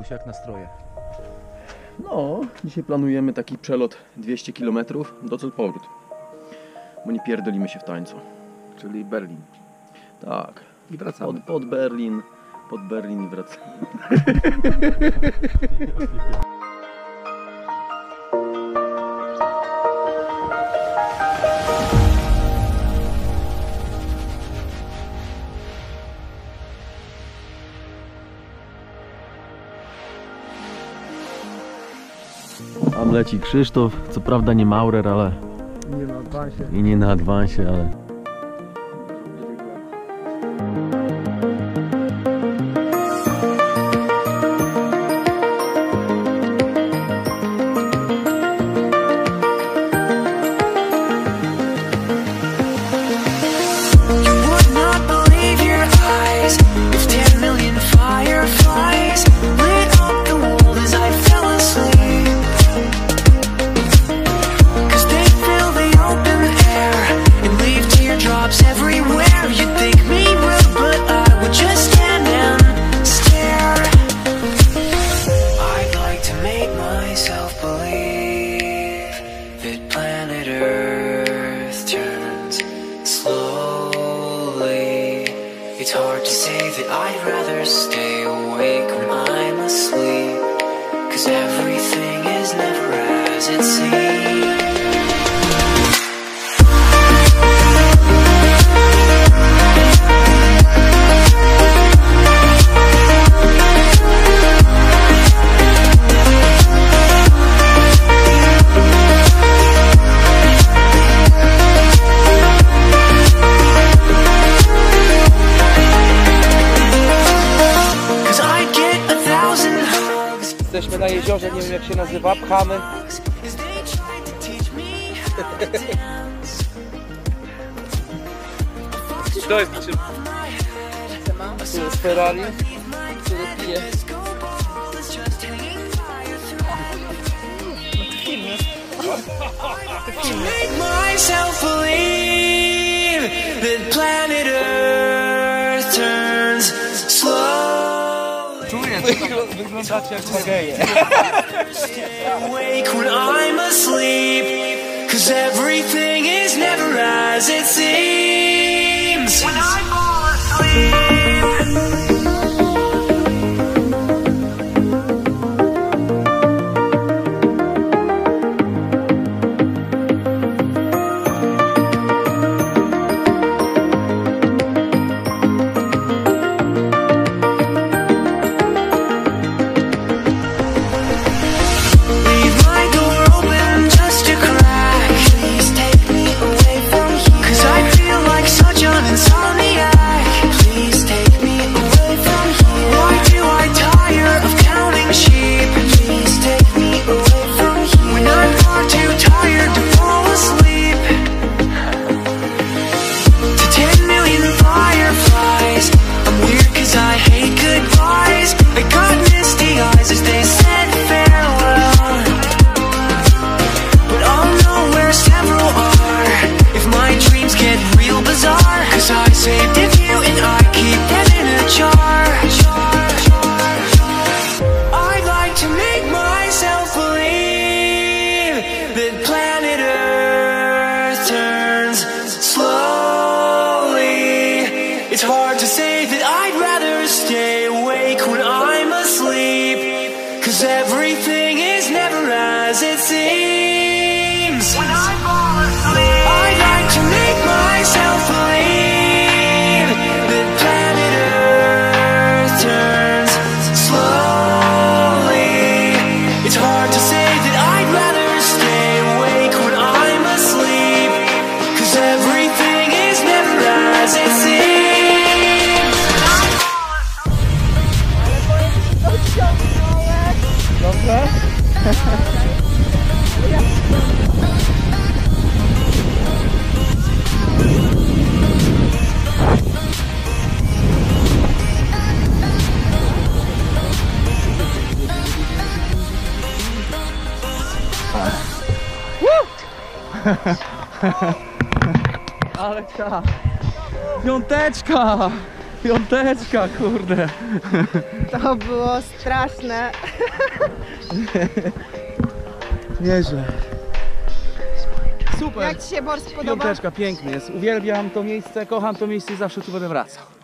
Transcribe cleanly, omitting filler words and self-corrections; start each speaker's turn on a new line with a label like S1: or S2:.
S1: Kubuś, jak nastroje?
S2: No, dzisiaj planujemy taki przelot 200 km do cel powrót. Bo nie pierdolimy się w tańcu.
S1: Czyli Berlin.
S2: Tak.
S1: I wracamy.
S2: Pod Berlin i wracamy. Tam leci Krzysztof, co prawda nie Maurer, ale...
S1: Nie na adwansie.
S2: I nie na adwansie, ale...
S3: It's hard to say that I'd rather stay awake when I'm asleep, 'cause everything is never as it seems.
S1: Jesteśmy na jeziorze, nie wiem jak się nazywa, pchamy. To jest czym? Tu jest Ferrari, który pije. Wyglądacie jak geje.
S3: Awake when I'm asleep, 'cause everything is never as it seems. When I fall asleep. It's hard to say that I'd rather stay awake when I'm asleep, 'cause everything is never as it seems. When I fall asleep, I'd like to make myself believe that planet Earth turns slowly. It's hard to say that I'd rather stay awake when I'm asleep, 'cause everything is never as it seems.
S1: Dobrze? Ale ta piąteczka! Piąteczka, kurde.
S4: To było straszne.
S1: Nieźle. Super.
S4: Jak Ci się Bors podoba?
S1: Piąteczka, piękny jest. Uwielbiam to miejsce, kocham to miejsce i zawsze tu będę wracał.